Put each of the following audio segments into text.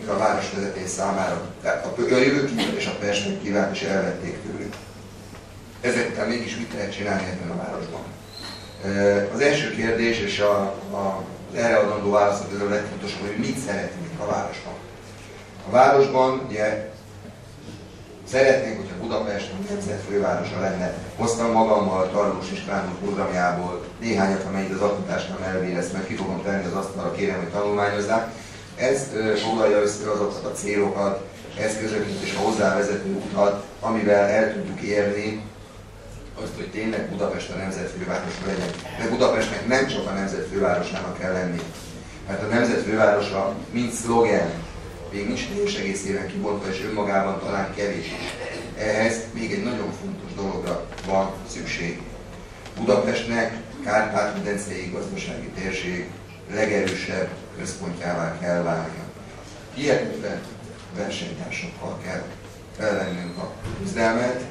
a városvezetés számára. Tehát a jövőképet és a perspektívát is elvették tőlük. Ezekkel mégis mit lehet csinálni ebben a városban? Az első kérdés és az erre adandó válaszok közül a legfontosabb, hogy mit szeretnénk a városban. A városban ugye szeretnénk, hogyha Budapest a nemzet fővárosa lenne. Hoztam magammal Tarlós István úr programjából néhányat, amelyik az alkotásnál elvérez, mert ki fogom tenni az asztalra, kérem, hogy tanulmányozzák. Ez foglalja össze azokat a célokat, eszközöket és a hozzávezető utat, amivel el tudjuk érni azt, hogy tényleg Budapest a nemzet fővárosa legyen. De Budapestnek nem csak a nemzet fővárosának kell lenni. Mert a nemzet fővárosa, mint szlogen, még nincs teljes egészében kibontva, és önmagában talán kevés is. Ehhez még egy nagyon fontos dologra van szükség. Budapestnek Kárpát-medencei gazdasági térség legerősebb központjává kell válnia. Hihetetlen versenytársakkal kell felvennünk a küzdelmet.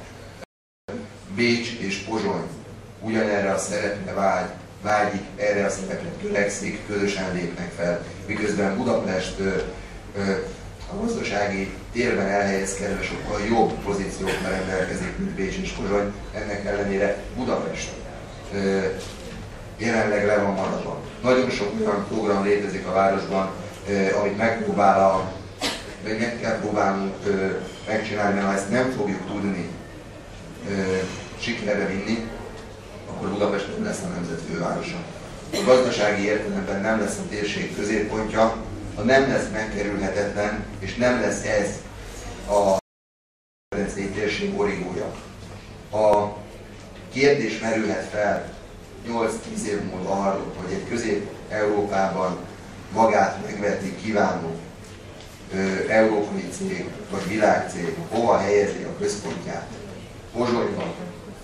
Bécs és Pozsony ugyanerre a szerepre vágyik, erre a szerepre törekszik, közösen lépnek fel, miközben Budapest a gazdasági térben elhelyezkedve sokkal jobb pozíciókban rendelkezik, mint Bécs és Pozsony. Ennek ellenére Budapest jelenleg le van maradva. Nagyon sok olyan program létezik a városban, amit meg kell próbálnunk megcsinálni, mert ha ezt nem fogjuk tudni sikerre vinni, akkor Budapest nem lesz a nemzet fővárosa. A gazdasági értelemben nem lesz a térség középpontja, ha nem lesz megkerülhetetlen, és nem lesz ez a medencei térség origója. A kérdés merülhet fel 8-10 év múlva arról, hogy egy Közép-Európában magát megvetni kívánó európai cég vagy világcég hova helyezi a központját? Pozsonyban,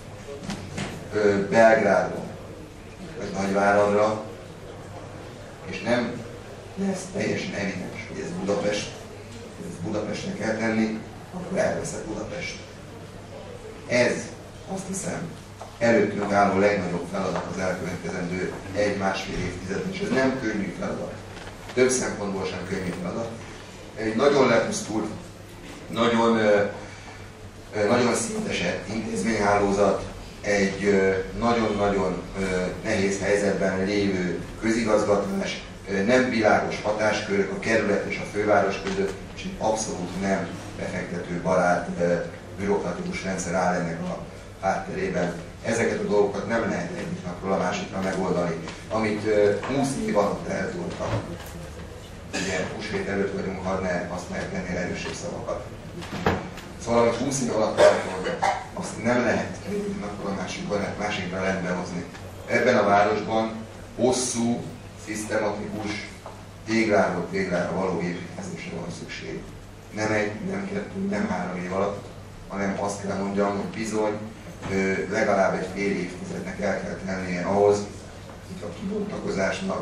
Belgrádban, vagy Nagyváradra, és nem lesz teljesen evidens, hogy ez Budapest, ez Budapestnek kell tenni, akkor elveszett Budapest. Ez, azt hiszem, előttünk álló legnagyobb feladat az elkövetkezendő 1-1,5 évtizedben, és ez nem könnyű feladat. Több szempontból sem könnyű feladat. Egy nagyon lepusztult, nagyon szétesett intézményhálózat, egy nagyon-nagyon nehéz helyzetben lévő közigazgatás, nem világos hatáskörök a kerület és a főváros között, és egy abszolút nem befektetőbarát bürokratikus rendszer áll ennek a hátterében. Ezeket a dolgokat nem lehet egyik napról a másikra megoldani. Amit 20 év alatt eltoltak, ugye húsvét előtt vagyunk, ha ne használják ennél erősebb szavakat. Szóval, amit 20 év alatt eltoltak, azt nem lehet egyik napról a másikra rendbe hozni. Ebben a városban hosszú, szisztematikus, tégláról téglára való építkezésre van szükség. Nem 1, nem 2, nem 3 év alatt, hanem azt kell mondjam, hogy bizony legalább egy fél évtizednek el kell tennie ahhoz, hogy a kibontakozásnak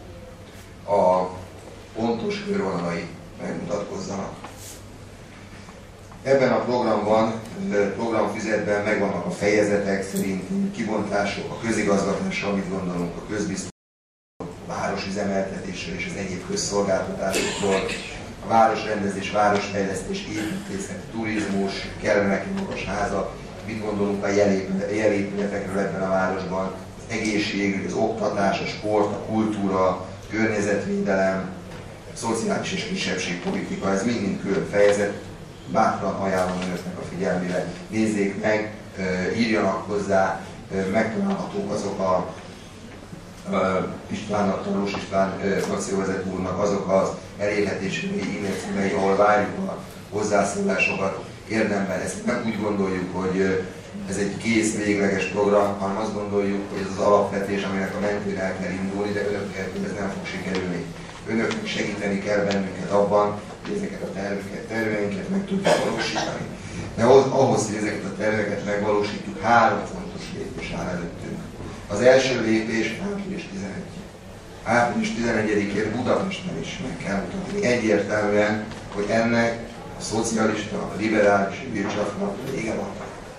a pontos körvonalai megmutatkozzanak. Ebben a programfüzetben megvannak a fejezetek szerint kibontások, a közigazgatásról, amit gondolunk, a közbiztonságról, a városüzemeltetésről és az egyéb közszolgáltatásokról, a városrendezés, városfejlesztés, építészet, turizmus, kellenek magas házak, mit gondolunk a jelépületekről ebben a városban, az egészségügy, az oktatás, a sport, a kultúra, a környezetvédelem, a szociális és kisebbségpolitika, ez mind külön fejezet. Bátran ajánlom önöknek a figyelmére. Nézzék meg, írjanak hozzá, megtalálhatók azok a Istvánnak, Tarlós István frakcióvezető úrnak azok az elérhetési e-mail címei, ahol várjuk a hozzászólásokat érdemben. Ezt nem úgy gondoljuk, hogy ez egy kész, végleges program, hanem azt gondoljuk, hogy ez az alapvetés, aminek a mentén el kell indulni, de önök nélkül ez nem fog sikerülni. Önöknek segíteni kell bennünket abban, hogy ezeket a terveinket meg tudjuk valósítani. De ahhoz, hogy ezeket a terveket megvalósítjuk, 3 fontos lépés áll előttünk. Az első lépés április 11. Április 11-én Budapesten is meg kell mutatni egyértelműen, hogy ennek a szocialista, a liberális wirtschaftnak vége van.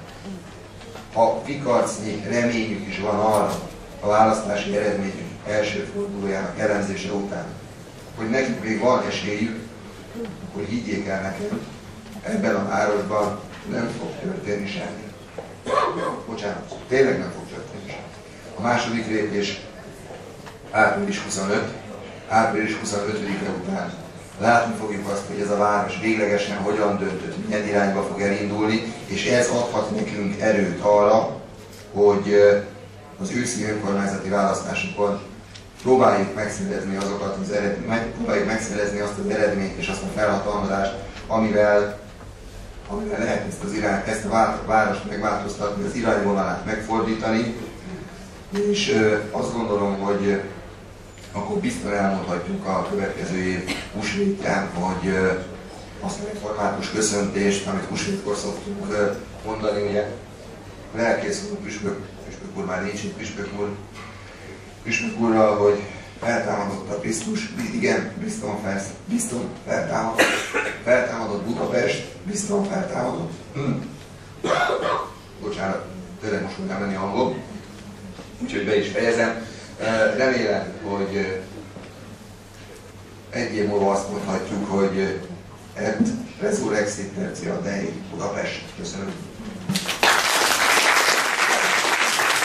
Ha pikarcnyi reményük is van arra a választási eredményünk első fordulójának elemzése után, hogy nekik még van esélyük, akkor higgyék el nekem, ebben a városban nem fog történni semmi. Bocsánat, tényleg nem fog történni semmi. A második lépés április 25. Április 25-e után látni fogjuk azt, hogy ez a város véglegesen hogyan döntött, milyen irányba fog elindulni, és ez adhat nekünk erőt arra, hogy az őszi önkormányzati választásokon próbáljuk megszerezni azokat az próbáljuk megszerezni azt az eredményt és azt a felhatalmazást, amivel lehet ezt a várost megváltoztatni, az irányvonalát megfordítani, és azt gondolom, hogy akkor biztosan elmondhatjuk a következő év húsvétján, hogy azt a református köszöntést, amit húsvétkor szoktunk mondani, ugye, lelkész úr, püspök úr már nincs itt, püspök úrral, hogy feltámadott a Krisztus, igen, bizton feltámadott Budapest, bizton feltámadott. Bocsánat, tényleg most fogom menni hangom, úgyhogy be is fejezem. Remélem, hogy egy év múlva azt mondhatjuk, hogy et resurrexit tertia Dei Budapest. Köszönöm.